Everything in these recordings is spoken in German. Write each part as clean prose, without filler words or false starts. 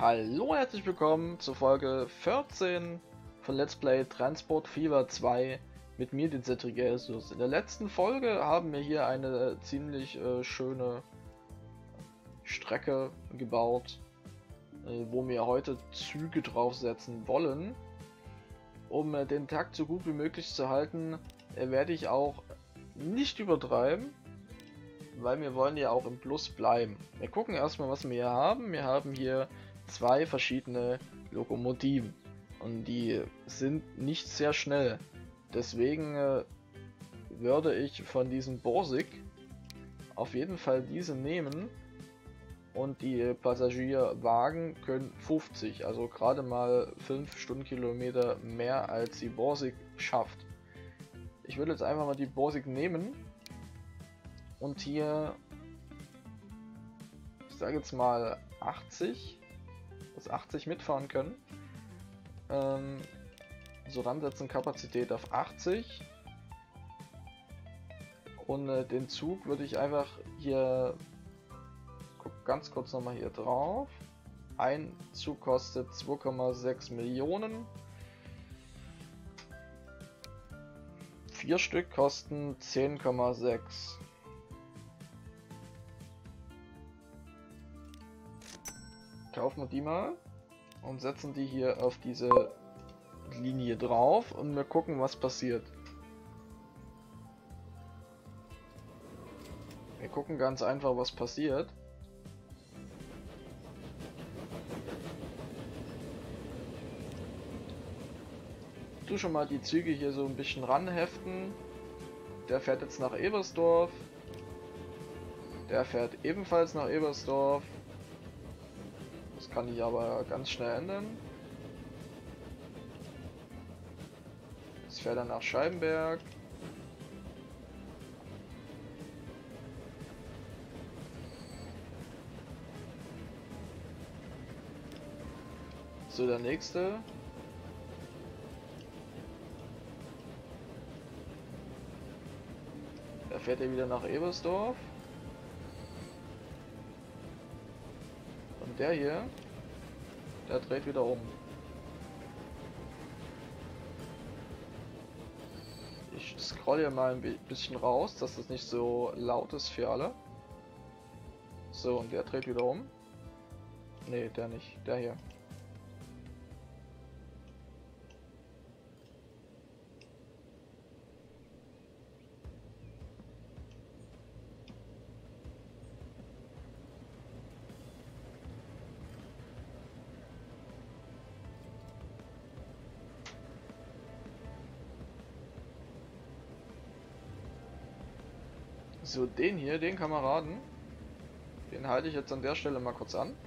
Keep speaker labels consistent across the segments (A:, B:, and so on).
A: Hallo, herzlich willkommen zur Folge 14 von Let's Play Transport Fever 2 mit mir, den Zetrigersus. In der letzten Folge haben wir hier eine ziemlich schöne Strecke gebaut, wo wir heute Züge draufsetzen wollen. Um den Takt so gut wie möglich zu halten, werde ich auch nicht übertreiben, weil wir wollen ja auch im Plus bleiben. Wir gucken erstmal, was wir hier haben. Wir haben hier zwei verschiedene Lokomotiven und die sind nicht sehr schnell. Deswegen würde ich von diesem Borsig auf jeden Fall diese nehmen und die Passagierwagen können 50, also gerade mal 5 Stundenkilometer mehr als die Borsig schafft. Ich würde jetzt einfach mal die Borsig nehmen und hier, ich sage jetzt mal 80 mitfahren können. So, dann setzen Kapazität auf 80 und den Zug würde ich einfach hier, guck ganz kurz nochmal hier drauf. Ein Zug kostet 2,6 Millionen. 4 Stück kosten 10,6. Kaufen wir die mal und setzen die hier auf diese Linie drauf und wir gucken, was passiert. Wir gucken ganz einfach, was passiert. Du schon mal die Züge hier so ein bisschen ranheften. Der fährt jetzt nach Ebersdorf. Der fährt ebenfalls nach Ebersdorf. Das kann ich aber ganz schnell ändern. Das fährt dann nach Scheibenberg. So, der nächste. Der fährt hier wieder nach Ebersdorf. Und der hier, der dreht wieder um. Ich scroll hier mal ein bisschen raus, dass das nicht so laut ist für alle. So, und der dreht wieder um. Ne, der nicht. Der hier. So, den hier, den Kameraden, den halte ich jetzt an der Stelle mal kurz an.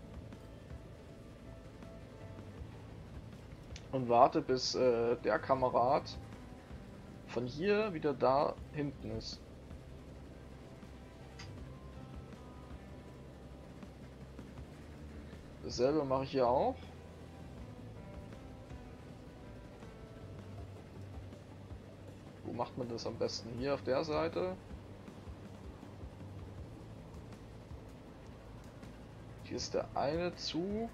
A: Und warte, bis der Kamerad von hier wieder da hinten ist. Dasselbe mache ich hier auch. Wo macht man das am besten? Hier auf der Seite. Hier ist der eine Zug.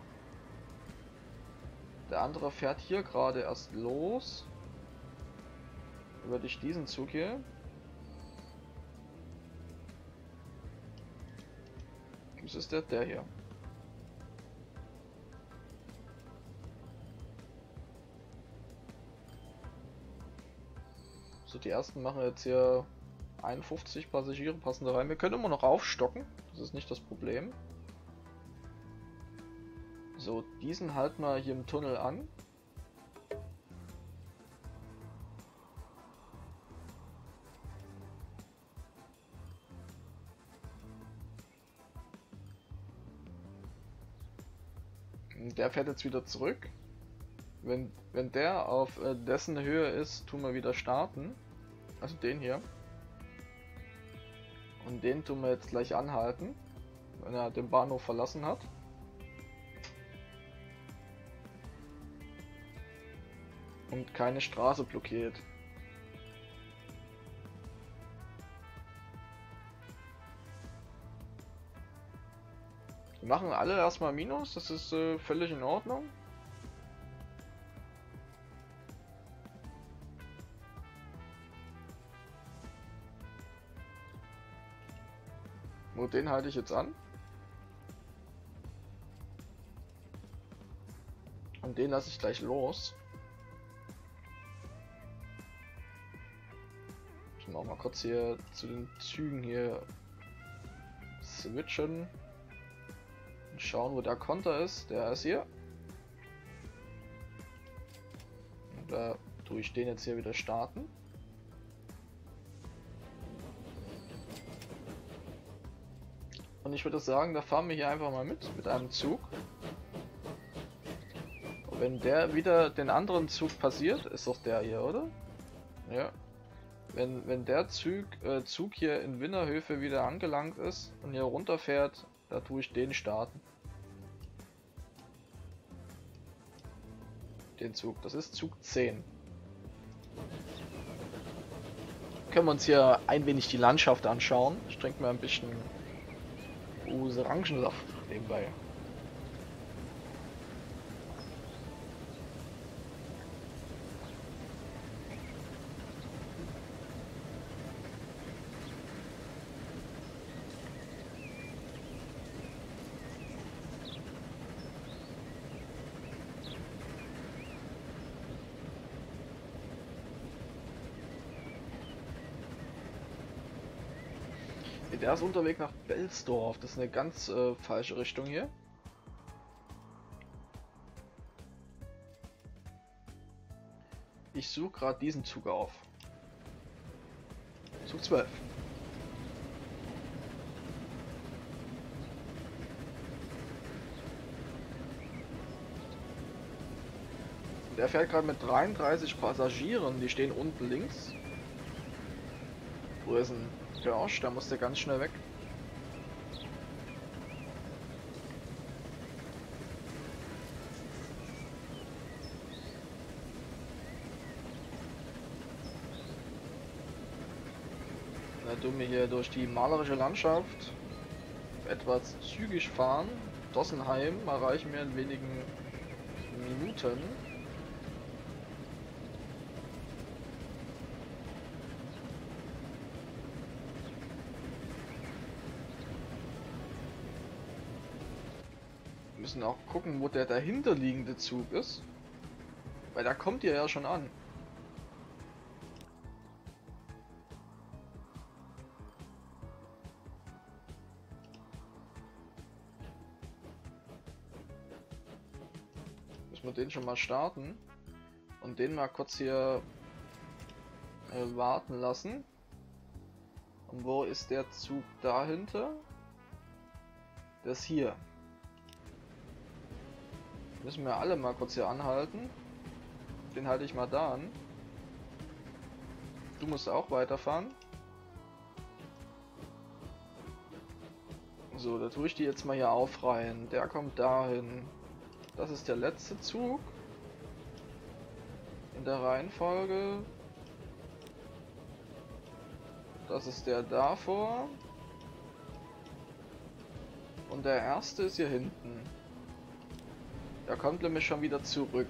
A: Der andere fährt hier gerade erst los. Würde ich diesen Zug hier. Was ist der? Der hier. So, die ersten machen jetzt hier 51 Passagiere, passen da rein. Wir können immer noch aufstocken. Das ist nicht das Problem. So, diesen halten wir hier im Tunnel an. Der fährt jetzt wieder zurück. Wenn der auf dessen Höhe ist, tun wir wieder starten. Also den hier. Und den tun wir jetzt gleich anhalten, wenn er den Bahnhof verlassen hat. Und keine Straße blockiert. Wir machen alle erstmal Minus, das ist völlig in Ordnung. Nur den halte ich jetzt an. Und den lasse ich gleich los. Ich muss auch mal kurz hier zu den Zügen hier switchen. Und schauen, wo der Konter ist. Der ist hier. Und da tue ich den jetzt hier wieder starten. Und ich würde sagen, da fahren wir hier einfach mal mit einem Zug. Und wenn der wieder den anderen Zug passiert, ist doch der hier, oder? Ja. Wenn der Zug hier in Winnerhöfe wieder angelangt ist und hier runterfährt, da tue ich den starten. Den Zug, das ist Zug 10. Können wir uns hier ein wenig die Landschaft anschauen. Ich trinke mir ein bisschen Orangensaft nebenbei. Der ist unterwegs nach Belsdorf. Das ist eine ganz falsche Richtung hier. Ich suche gerade diesen Zug auf. Zug 12. Der fährt gerade mit 33 Passagieren. Die stehen unten links. Wo ist ein Girsch? Da muss der ganz schnell weg. Da tun wir hier durch die malerische Landschaft etwas zügig fahren. Dossenheim erreichen wir in wenigen Minuten. Wir müssen auch gucken, wo der dahinterliegende Zug ist. Weil da kommt ihr ja schon an. Müssen wir den schon mal starten. Und den mal kurz hier warten lassen. Und wo ist der Zug dahinter? Der ist hier. Müssen wir alle mal kurz hier anhalten. Den halte ich mal da an. Du musst auch weiterfahren. So, da tue ich die jetzt mal hier aufreihen. Der kommt dahin. Das ist der letzte Zug. In der Reihenfolge. Das ist der davor. Und der erste ist hier hinten. Da kommt nämlich schon wieder zurück.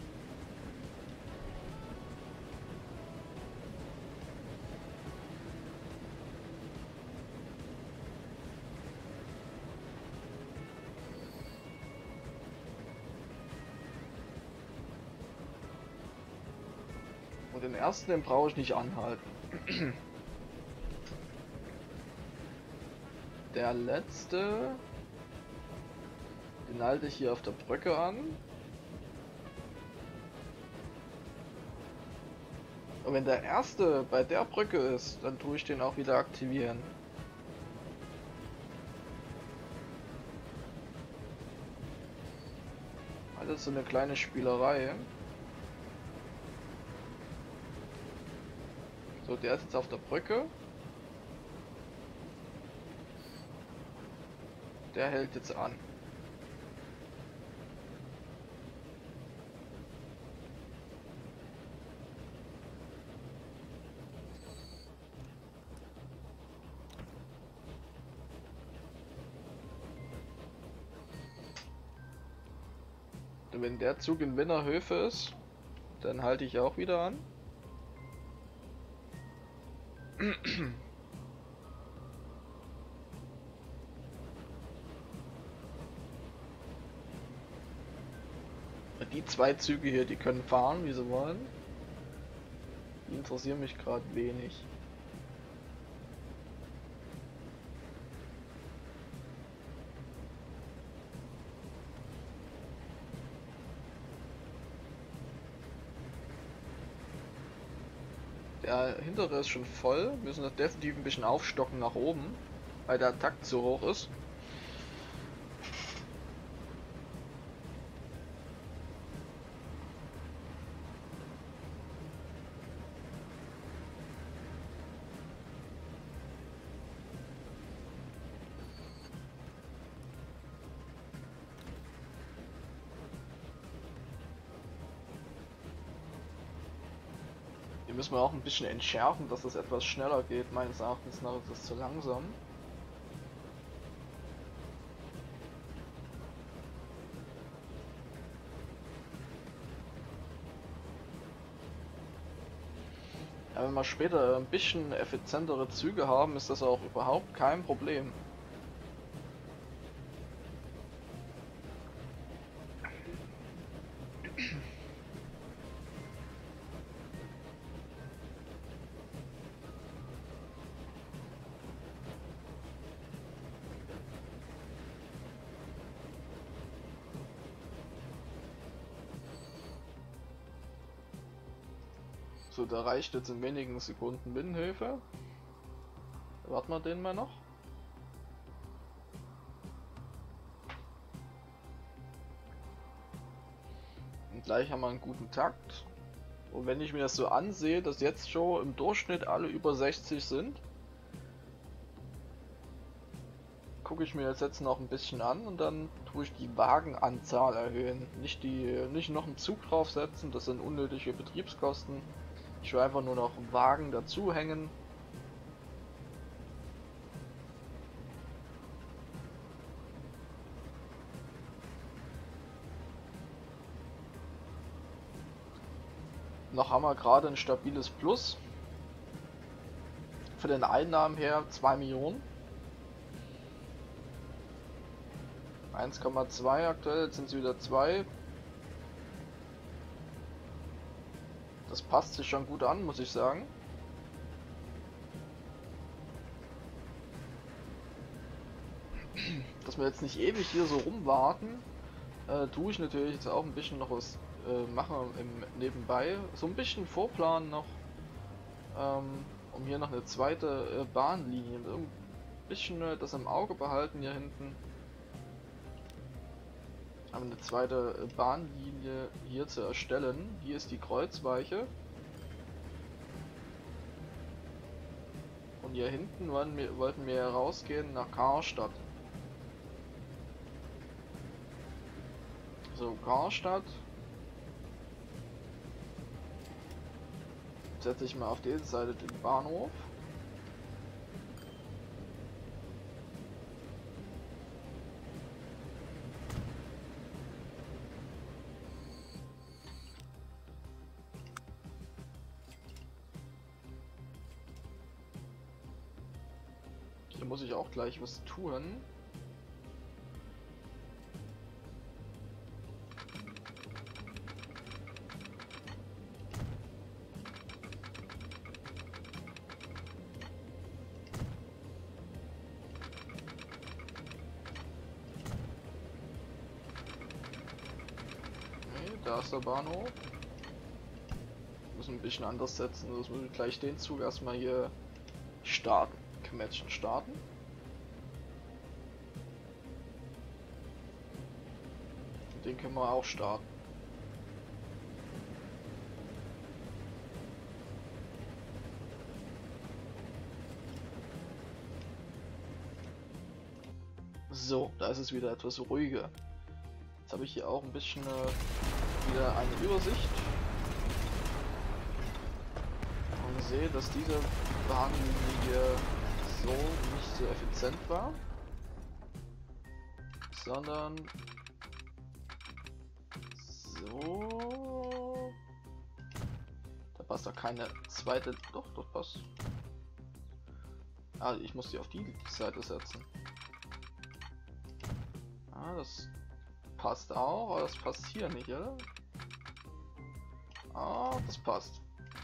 A: Und den ersten, den brauche ich nicht anhalten. Der letzte, den halte ich hier auf der Brücke an. Und wenn der erste bei der Brücke ist, dann tue ich den auch wieder aktivieren. Alles so eine kleine Spielerei. So, der ist jetzt auf der Brücke. Der hält jetzt an. Wenn der Zug in Winnerhöfe ist, dann halte ich auch wieder an. Die zwei Züge hier, die können fahren, wie sie wollen. Die interessieren mich gerade wenig. Der hintere ist schon voll. Wir müssen das definitiv ein bisschen aufstocken nach oben, weil der Takt zu hoch ist. Hier müssen wir auch ein bisschen entschärfen, dass es etwas schneller geht. Meines Erachtens nach ist es zu langsam. Ja, wenn wir später ein bisschen effizientere Züge haben, ist das auch überhaupt kein Problem. So, da reicht jetzt in wenigen Sekunden Binnenhöfe. Warten wir den mal noch. Und gleich haben wir einen guten Takt. Und wenn ich mir das so ansehe, dass jetzt schon im Durchschnitt alle über 60 sind, gucke ich mir das jetzt noch ein bisschen an und dann tue ich die Wagenanzahl erhöhen. Nicht noch einen Zug draufsetzen, das sind unnötige Betriebskosten. Ich will einfach nur noch Wagen dazu hängen. Noch haben wir gerade ein stabiles Plus. Für den Einnahmen her 2 Millionen. 1,2 aktuell, jetzt sind es wieder 2. Das passt sich schon gut an, muss ich sagen. Dass wir jetzt nicht ewig hier so rumwarten, tue ich natürlich jetzt auch ein bisschen noch was machen im Nebenbei. So ein bisschen vorplanen noch, um hier noch eine zweite Bahnlinie. Ein bisschen das im Auge behalten hier hinten. Eine zweite Bahnlinie hier zu erstellen. Hier ist die Kreuzweiche. Und hier hinten wollten wir rausgehen nach Karstadt. So, Karstadt. Setze ich mal auf die Seite den Bahnhof. Hier muss ich auch gleich was tun. Da ist der Bahnhof. Müssen ein bisschen anders setzen, das muss ich gleich den Zug erstmal hier starten. Quetschen starten. Den können wir auch starten. So, da ist es wieder etwas ruhiger. Jetzt habe ich hier auch ein bisschen wieder eine Übersicht und sehe, dass diese Bahnlinie so nicht so effizient war, sondern So. Da passt doch keine zweite. Doch, das passt. Ah, ich muss die auf die Seite setzen. Ah, das passt auch, aber das passt hier nicht, oder? Ah, das passt.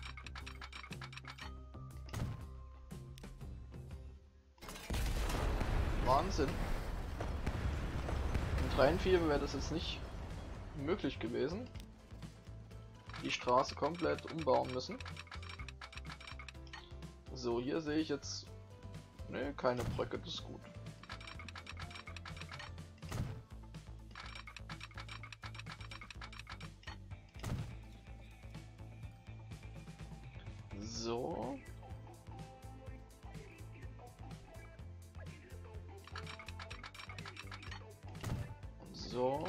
A: Wahnsinn. Im 3-4 wäre das jetzt nicht möglich gewesen. Die Straße komplett umbauen müssen. So, hier sehe ich jetzt... Ne, keine Brücke, das ist gut. So. So.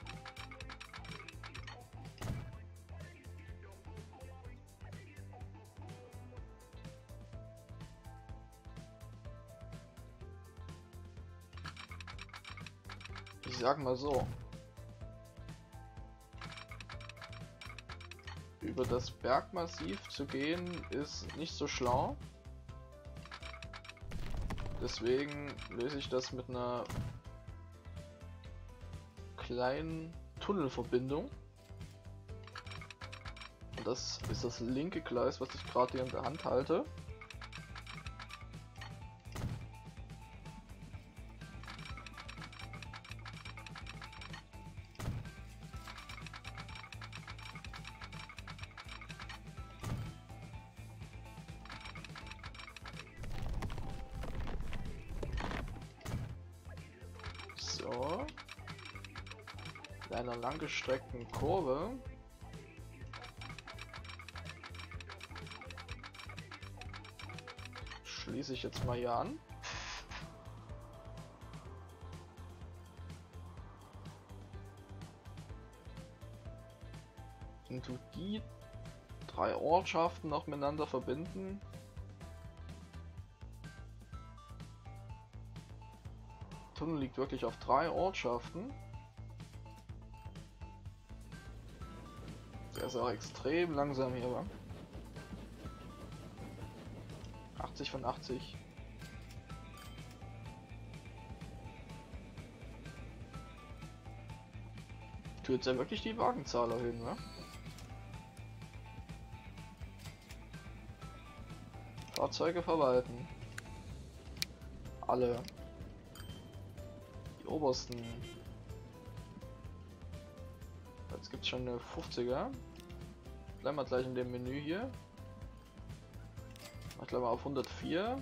A: Ich sag mal so. Über das Bergmassiv zu gehen ist nicht so schlau. Deswegen löse ich das mit einer kleinen Tunnelverbindung. Und das ist das linke Gleis, was ich gerade hier in der Hand halte. So. In einer langgestreckten Kurve. Schließe ich jetzt mal hier an. Und du die 3 Ortschaften noch miteinander verbinden. Der Tunnel liegt wirklich auf 3 Ortschaften. Der ist auch extrem langsam hier, wa? 80 von 80. Ich tue jetzt ja wirklich die Wagenzahl erhöhen, wa? Fahrzeuge verwalten. Alle. Die obersten. Jetzt gibt es schon eine 50er. Bleiben wir gleich in dem Menü hier. Ich glaube auf 104.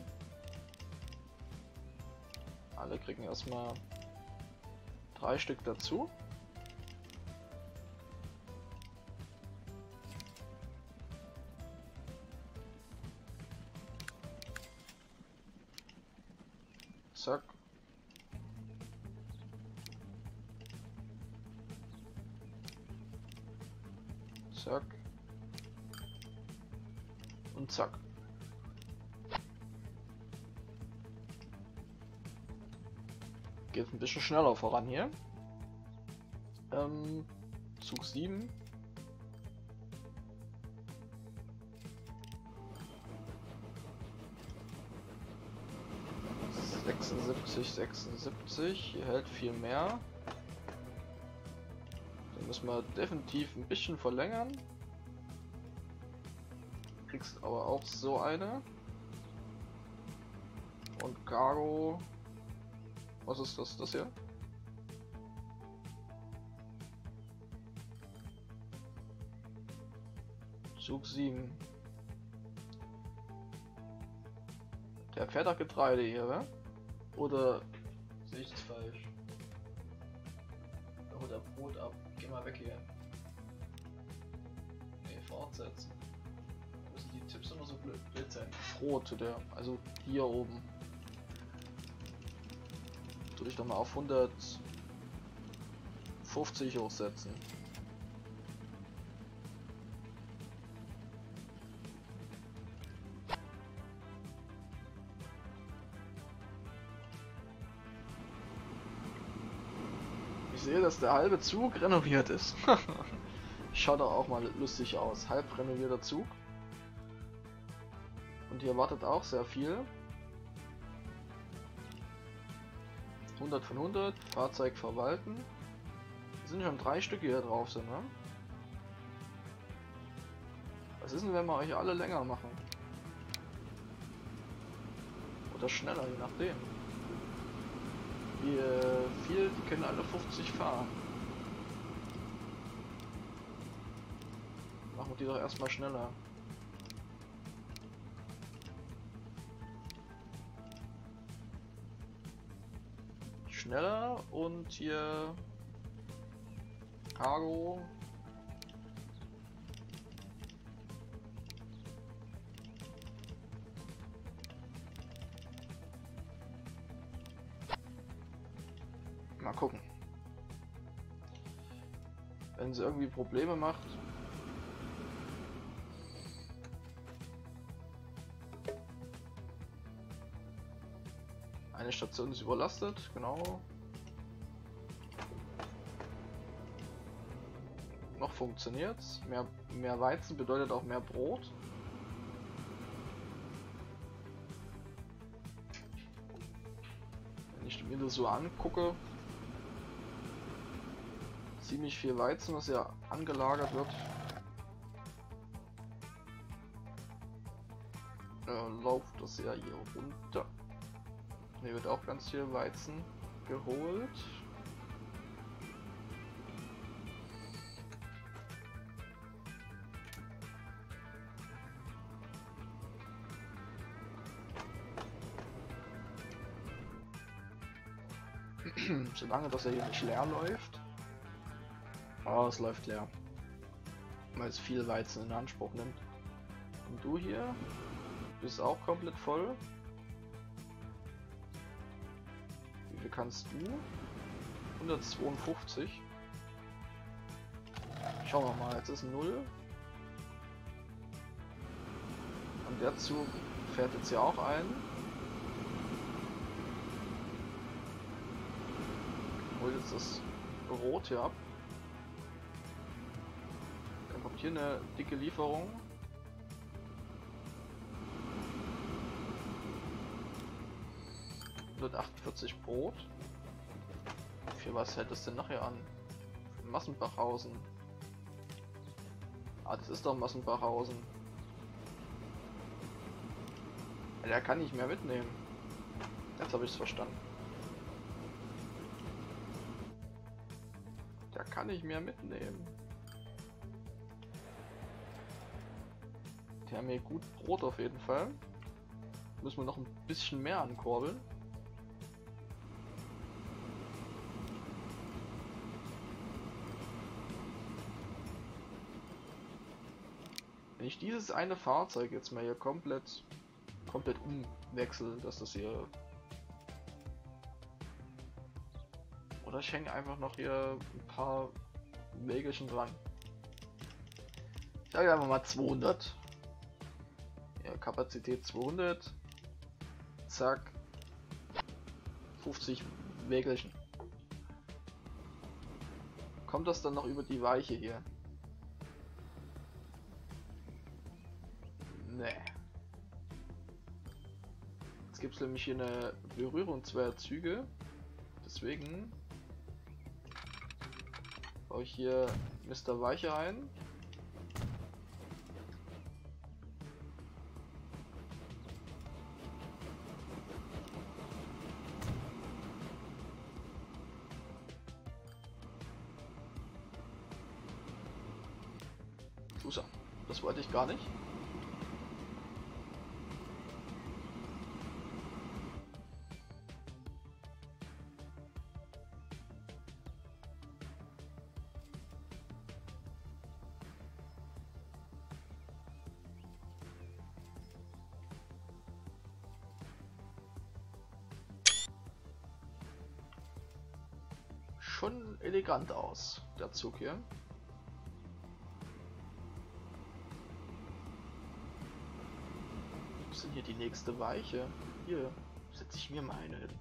A: Alle kriegen erstmal 3 Stück dazu. Zack. Zack. Und zack. Geht ein bisschen schneller voran hier. Zug 7. Hier hält viel mehr. Den müssen wir definitiv ein bisschen verlängern. Kriegst aber auch so eine. Und Cargo. Was ist das? Das hier? Zug 7. Der fährt doch Getreide hier, oder? Oder sehe ich das falsch? Da holt er Brot ab. Geh mal weg hier. Nee, fortsetzen. Da müssen die Tipps immer so blöd sein. Brot zu der, also hier oben. Tue ich doch mal auf 150 hochsetzen. Ich sehe, dass der halbe Zug renoviert ist. Schaut doch auch mal lustig aus. Halb renovierter Zug. Und hier wartet auch sehr viel. 100 von 100. Fahrzeug verwalten. Es sind schon 3 Stücke hier drauf sind, ne? Was ist denn, wenn wir euch alle länger machen? Oder schneller, je nachdem. Wie viel, die können alle 50 fahren. Machen wir die doch erstmal schneller. Schneller und hier Cargo. Mal gucken. Wenn sie irgendwie Probleme macht. Eine Station ist überlastet, genau. Noch funktioniert's. Mehr Weizen bedeutet auch mehr Brot. Wenn ich mir das so angucke, ziemlich viel Weizen, was ja angelagert wird. Läuft das ja hier runter. Hier wird auch ganz viel Weizen geholt. Solange das ja hier nicht leer läuft. Oh, es läuft leer. Weil es viel Weizen in Anspruch nimmt. Und du hier bist auch komplett voll. Wie viel kannst du? 152. Schauen wir mal, jetzt ist 0. Und der Zug fährt jetzt hier auch ein. Holt jetzt das Rot hier ab. Dann kommt hier eine dicke Lieferung. $148 Brot. Für was hält es denn nachher an? Für Massenbachhausen. Ah, das ist doch Massenbachhausen. Ja, der kann nicht mehr mitnehmen. Jetzt habe ich es verstanden. Der kann nicht mehr mitnehmen. Die haben hier gut Brot auf jeden Fall. Müssen wir noch ein bisschen mehr ankurbeln. Wenn ich dieses eine Fahrzeug jetzt mal hier komplett umwechsel, dass das hier... Oder ich hänge einfach noch hier ein paar Wägelchen dran. Ich sage einfach mal 200. Ja, Kapazität 200. Zack. 50 Wägelchen. Kommt das dann noch über die Weiche hier? Nee. Jetzt gibt es nämlich hier eine Berührung zweier Züge. Deswegen baue ich hier Mr. Weiche ein. Tusa, das wollte ich gar nicht. Schon elegant aus, der Zug hier. Wo ist denn hier die nächste Weiche? Hier setze ich mir mal eine hin.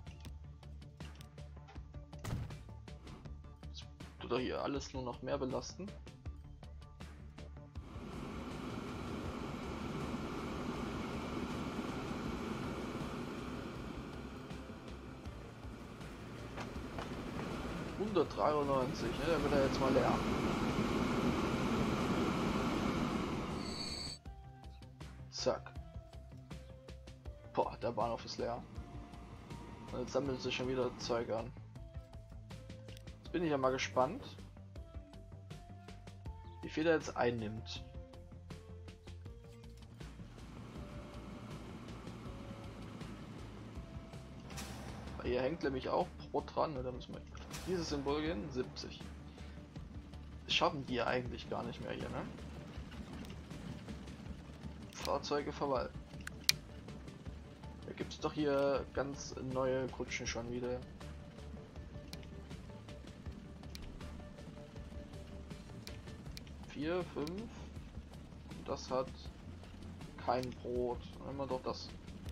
A: Das tut doch hier alles nur noch mehr belasten. 193, ne? Da wird er jetzt mal leer. Zack. Boah, der Bahnhof ist leer. Und jetzt sammelt sich schon wieder Zeug an. Jetzt bin ich ja mal gespannt, wie viel er jetzt einnimmt. Weil hier hängt nämlich auch Pro dran, oder müssen wir dieses Symbol gehen? 70. Das schaffen die ja eigentlich gar nicht mehr hier, ne? Fahrzeuge verwalten. Da gibt es doch hier ganz neue Kutschen schon wieder. Vier, 5. Das hat kein Brot. Nehmen wir doch das.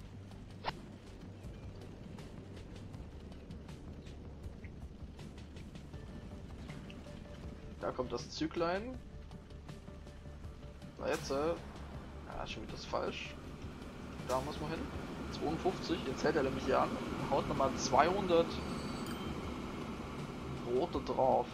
A: Da kommt das Züglein. So, jetzt, ja, schon wieder das falsch. Da muss man hin. 52, jetzt hält er nämlich hier an und haut nochmal 200 Brote drauf.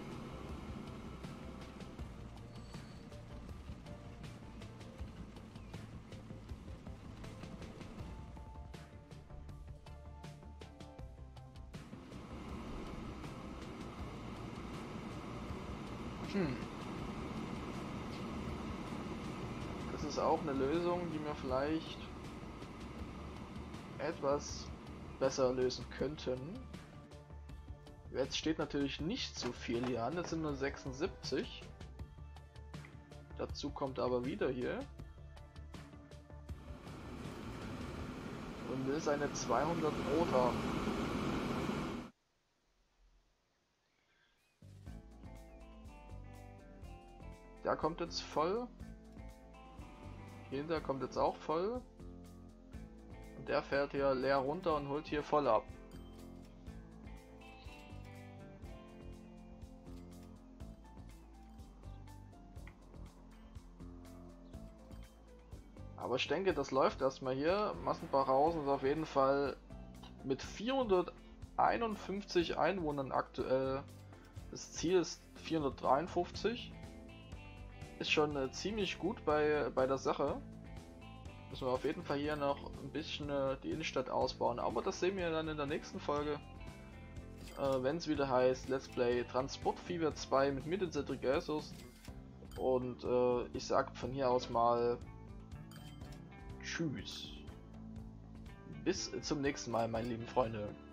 A: Das ist auch eine Lösung, die wir vielleicht etwas besser lösen könnten. Jetzt steht natürlich nicht so viel hier an, das sind nur 76. Dazu kommt aber wieder hier und will seine 200 Brot haben. Der kommt jetzt voll. Hinter kommt jetzt auch voll. Und der fährt hier leer runter und holt hier voll ab. Aber ich denke, das läuft erstmal hier. Massenbachhausen ist auf jeden Fall mit 451 Einwohnern aktuell. Das Ziel ist 453. Ist schon ziemlich gut bei der Sache. Müssen wir auf jeden Fall hier noch ein bisschen die Innenstadt ausbauen. Aber das sehen wir dann in der nächsten Folge. Wenn es wieder heißt Let's Play Transport Fever 2 mit mir, den Cedric Jesus. Und ich sag von hier aus mal Tschüss. Bis zum nächsten Mal, meine lieben Freunde.